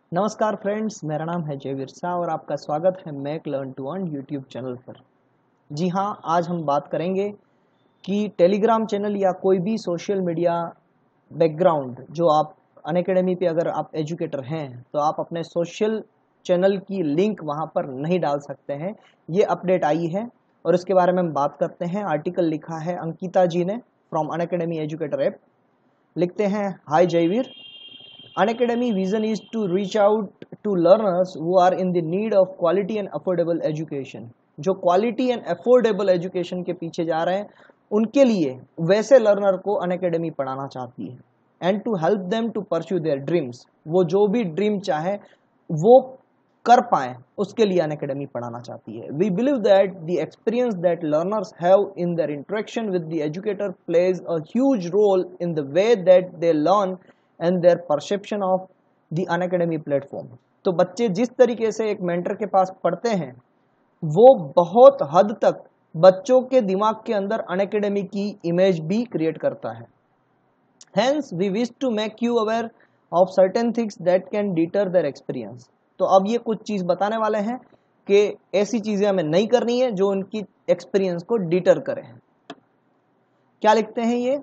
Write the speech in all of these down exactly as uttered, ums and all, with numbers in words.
नमस्कार फ्रेंड्स, मेरा नाम है जयवीर शाह और आपका स्वागत है make learn to earn YouTube channel पर। जी हाँ, आज हम बात करेंगे कि टेलीग्राम चैनल या कोई भी सोशल मीडिया बैकग्राउंड जो आप अनअकैडमी पे अगर आप एजुकेटर हैं तो आप अपने सोशल चैनल की लिंक वहाँ पर नहीं डाल सकते हैं। ये अपडेट आई है और इसके बारे में हम बात करते हैं। आर्टिकल लिखा है अंकिता जी ने फ्रॉम अनअकैडमी एजुकेटर ऐप। लिखते हैं, हाय Jaiveer, Unacademy vision is to reach out to learners who are in the need of quality and affordable education. जो quality and affordable education के पीछे जा रहे हैं उनके लिए वैसे लर्नर को अनअकैडमी पढ़ाना चाहती है। And to help them to pursue their dreams, वो जो भी ड्रीम चाहे वो कर पाए उसके लिए अनअकैडमी पढ़ाना चाहती है। We believe that the experience that learners have in their interaction with the educator plays a huge role in the way that they learn and their perception of the Unacademy platform. तो बच्चे जिस तरीके से एक mentor के पास पढ़ते हैं वो बहुत हद तक बच्चों के दिमाग के अंदर अनअकैडमी की इमेज भी क्रिएट करता है। Hence we wish to make you aware of certain things that can deter their experience. तो अब ये कुछ चीज बताने वाले हैं कि ऐसी चीजें हमें नहीं करनी है जो उनकी एक्सपीरियंस को डिटर करें। क्या लिखते हैं ये?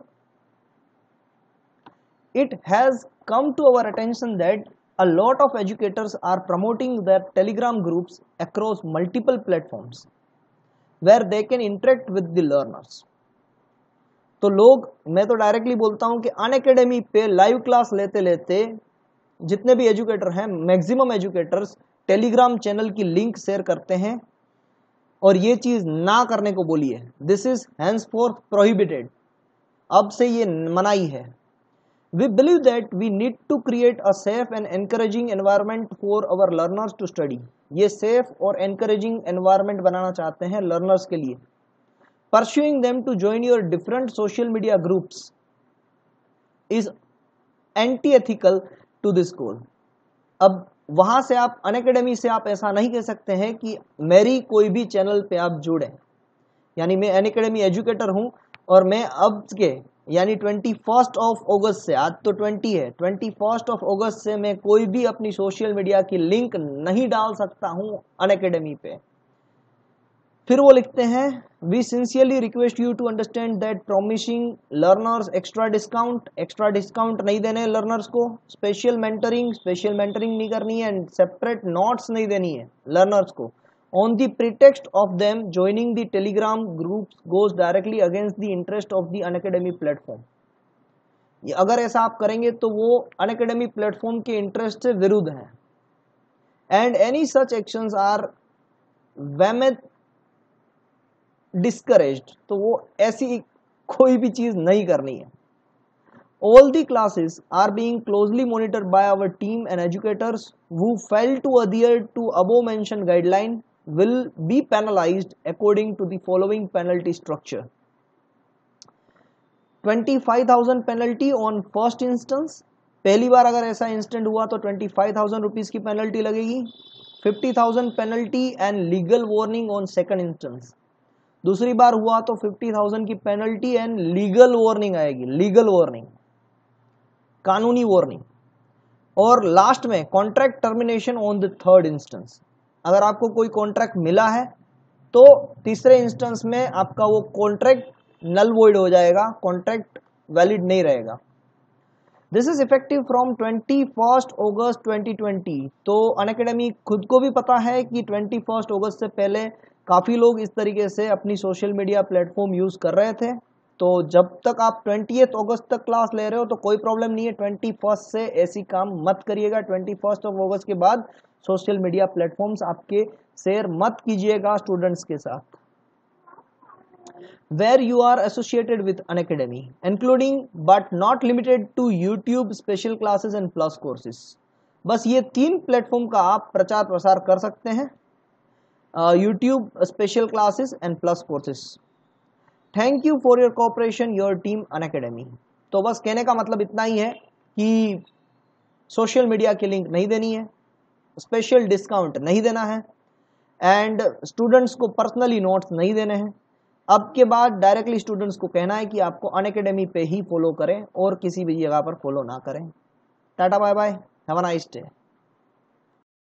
It has come to our attention that a lot of educators are promoting their Telegram groups across multiple platforms where they can interact with the learners. तो लोग, मैं तो डायरेक्टली बोलता हूं कि अनअकैडमी पे लाइव क्लास लेते लेते जितने भी एजुकेटर हैं, मैक्सिमम एजुकेटर्स टेलीग्राम चैनल की लिंक शेयर करते हैं और ये चीज ना करने को बोली है। This is henceforth prohibited। अब से ये मनाही है। We believe that we need to create a safe and encouraging environment for our learners to study. ये safe और encouraging environment बनाना चाहते हैं learners के लिए। Pursuing them to join your different social media groups is anti-ethical to this goal. अब वहां से आप अनअकैडमी से आप ऐसा नहीं कह सकते हैं कि मेरी कोई भी चैनल पे आप जुड़े, यानी मैं अनअकैडमी एजुकेटर हूं और मैं अब के यानी ट्वेंटी फर्स्ट ऑफ अगस्त से, आज तो ट्वेंटी है, ट्वेंटी फर्स्ट ऑफ अगस्त से मैं कोई भी अपनी सोशल मीडिया की लिंक नहीं डाल सकता हूं अनअकैडमी पे। फिर वो लिखते हैं, we sincerely request you to understand that promising learners extra discount, extra discount नहीं देने लर्नर्स को, स्पेशल मेंटरिंग, स्पेशल मेंटरिंग नहीं करनी है एंड सेपरेट नोट्स नहीं देनी है लर्नर्स को on the pretext of them joining the telegram groups goes directly against the interest of the unacademy platform। ये अगर ऐसा आप करेंगे तो वो unacademy प्लेटफॉर्म के इंटरेस्ट से विरुद्ध है। and any such actions are vehemently discouraged। तो वो ऐसी कोई भी चीज नहीं करनी है। all the classes are being closely monitored by our team and educators who fail to adhere to above mentioned guideline will be penalized according to the following penalty structure। twenty-five thousand penalty on first instance, पहली बार अगर ऐसा instant हुआ तो twenty-five thousand rupees की penalty लगेगी। fifty thousand penalty and legal warning on second instance, दूसरी बार हुआ तो fifty thousand की पेनल्टी एंड लीगल वार्निंग आएगी, लीगल वार्निंग, कानूनी वार्निंग। और लास्ट में contract termination on the third instance. अगर आपको कोई कॉन्ट्रैक्ट मिला है तो तीसरे इंस्टेंस में आपका वो कॉन्ट्रैक्ट नल वॉइड हो जाएगा, कॉन्ट्रैक्ट वैलिड नहीं रहेगा। This is effective from twenty first August twenty twenty. तो अनअकैडमी खुद को भी पता है कि ट्वेंटी फर्स्ट अगस्त से पहले काफी लोग इस तरीके से अपनी सोशल मीडिया प्लेटफॉर्म यूज कर रहे थे। तो जब तक आप ट्वेंटिएथ अगस्त तक क्लास ले रहे हो तो कोई प्रॉब्लम नहीं है, ट्वेंटी फर्स्ट से ऐसी काम मत करिएगा। ट्वेंटी फर्स्ट ऑफ अगस्त के बाद सोशल मीडिया प्लेटफॉर्म्स आपके शेयर मत कीजिएगा स्टूडेंट्स के साथ। Where you are associated with Unacademy including but not limited to YouTube special classes and plus courses. बस ये तीन प्लेटफॉर्म का आप प्रचार प्रसार कर सकते हैं, YouTube special classes and plus courses. Thank you for your cooperation your team Unacademy. तो बस कहने का मतलब इतना ही है कि सोशल मीडिया की लिंक नहीं देनी है, स्पेशल डिस्काउंट नहीं देना है एंड स्टूडेंट्स को पर्सनली नोट्स नहीं देने हैं। अब के बाद डायरेक्टली स्टूडेंट्स को कहना है कि आपको अनअकैडमी पे ही फॉलो करें और किसी भी जगह पर फॉलो ना करें। Tata bye bye, have a nice day.